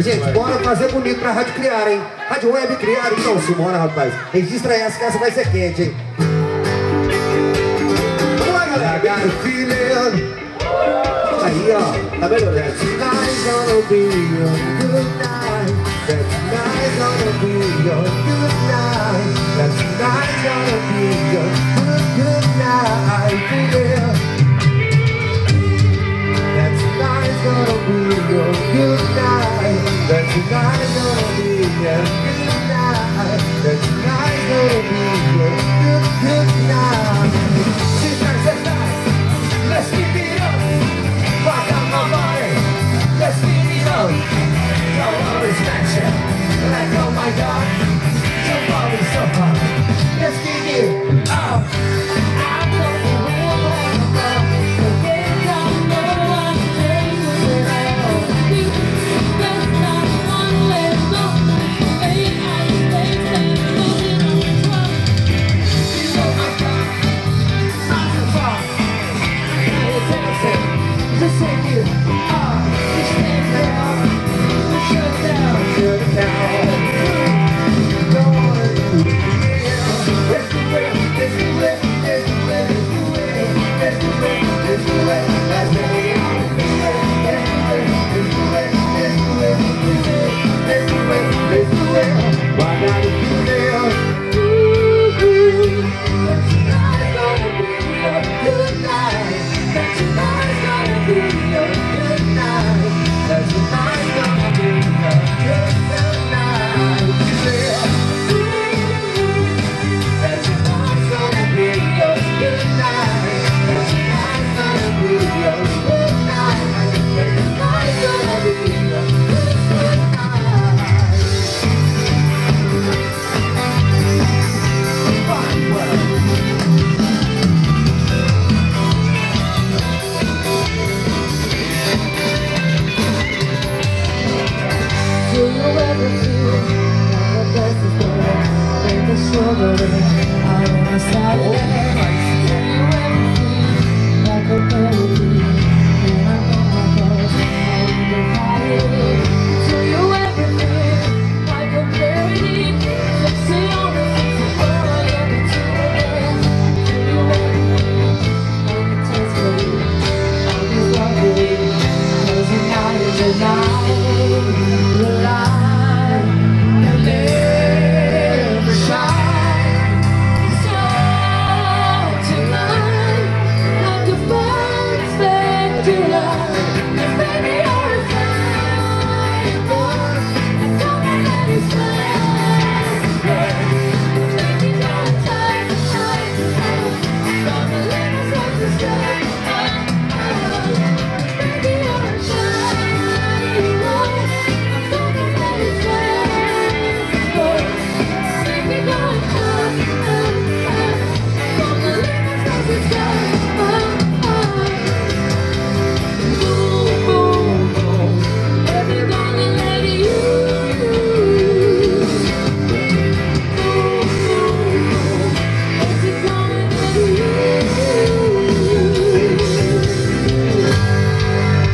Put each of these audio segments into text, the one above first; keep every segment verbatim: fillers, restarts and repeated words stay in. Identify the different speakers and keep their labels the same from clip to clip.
Speaker 1: Gente, bora fazer bonito pra Rádio Criar, hein? Rádio Web Criar, então, Simona, rapaz. Registra essa, que essa vai ser quente, hein? Vamos lá, galera. I got a feeling. Aí, ó, tá melhorando. Tonight's gonna be a good night. That tonight's gonna be a good night. That tonight's gonna be a good, good night. Yeah. That tonight's gonna be a good night. That tonight's gonna be a good night. That tonight's gonna be a good, good night. She's nice and nice. Let's keep it up. Rock out my body. Let's keep it up. Don't always match it. Like, oh my God. Somebody, somebody. Let's keep it up.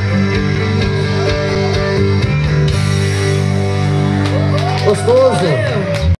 Speaker 1: Gostoso.